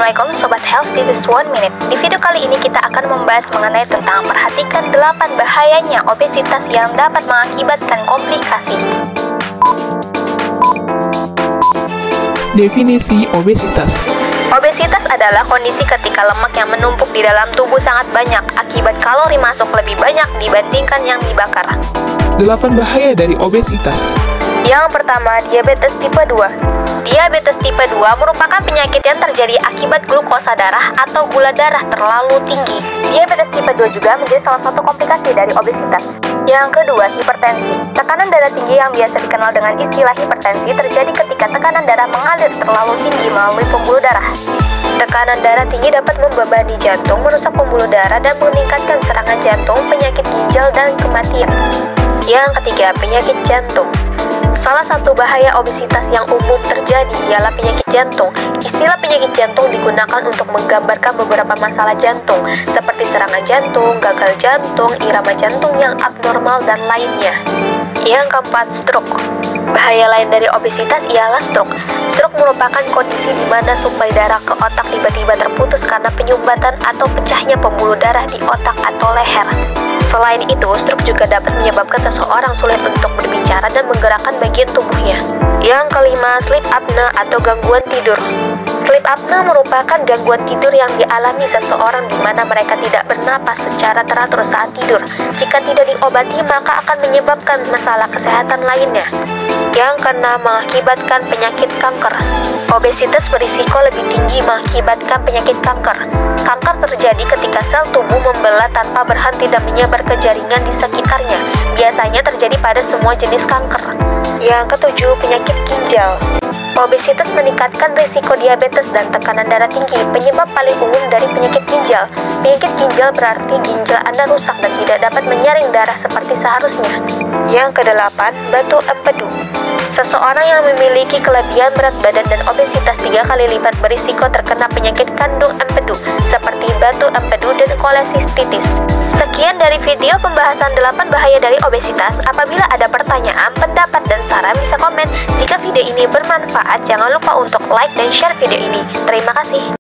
Assalamualaikum Sobat Health, this is 1 Minute. Di video kali ini kita akan membahas mengenai tentang perhatikan 8 bahayanya obesitas yang dapat mengakibatkan komplikasi. Definisi obesitas. Obesitas adalah kondisi ketika lemak yang menumpuk di dalam tubuh sangat banyak akibat kalori masuk lebih banyak dibandingkan yang dibakar. 8 bahaya dari obesitas. Yang pertama, diabetes tipe 2. Diabetes tipe 2 merupakan penyakit yang terjadi akibat glukosa darah atau gula darah terlalu tinggi. Diabetes tipe 2 juga menjadi salah satu komplikasi dari obesitas. Yang kedua, hipertensi. Tekanan darah tinggi yang biasa dikenal dengan istilah hipertensi terjadi ketika tekanan darah mengalir terlalu tinggi melalui pembuluh darah. Tekanan darah tinggi dapat membebani jantung, merusak pembuluh darah, dan meningkatkan serangan jantung, penyakit ginjal, dan kematian. Yang ketiga, penyakit jantung. Salah satu bahaya obesitas yang umum terjadi ialah penyakit jantung. Istilah penyakit jantung digunakan untuk menggambarkan beberapa masalah jantung, seperti serangan jantung, gagal jantung, irama jantung yang abnormal, dan lainnya. Yang keempat, stroke. Bahaya lain dari obesitas ialah stroke. Stroke merupakan kondisi di mana suplai darah ke otak tiba-tiba terputus karena penyumbatan atau pecahnya pembuluh darah di otak atau leher. Selain itu, stroke juga dapat menyebabkan seseorang sulit untuk berbicara dan menggerakkan bagian tubuhnya. Yang kelima, sleep apnea atau gangguan tidur. Sleep apnea merupakan gangguan tidur yang dialami seseorang di mana mereka tidak bernapas secara teratur saat tidur. Jika tidak diobati, maka akan menyebabkan masalah kesehatan lainnya. Yang keenam, mengakibatkan penyakit kanker. Obesitas berisiko lebih tinggi mengakibatkan penyakit kanker. Kanker terjadi ketika sel tubuh membelah tanpa berhenti dan menyebar ke jaringan di sekitarnya. Biasanya terjadi pada semua jenis kanker. Yang ketujuh, penyakit ginjal. Obesitas meningkatkan risiko diabetes dan tekanan darah tinggi. Penyebab paling umum dari penyakit ginjal. Penyakit ginjal berarti ginjal Anda rusak dan tidak dapat menyaring darah seperti seharusnya. Yang kedelapan, batu empedu. Seseorang yang memiliki kelebihan berat badan dan obesitas 3 kali lipat berisiko terkena penyakit kandung empedu, seperti batu empedu dan kolesistitis. Sekian dari video pembahasan 8 bahaya dari obesitas. Apabila ada pertanyaan, pendapat, dan saran bisa komen. Jika video ini bermanfaat, jangan lupa untuk like dan share video ini. Terima kasih.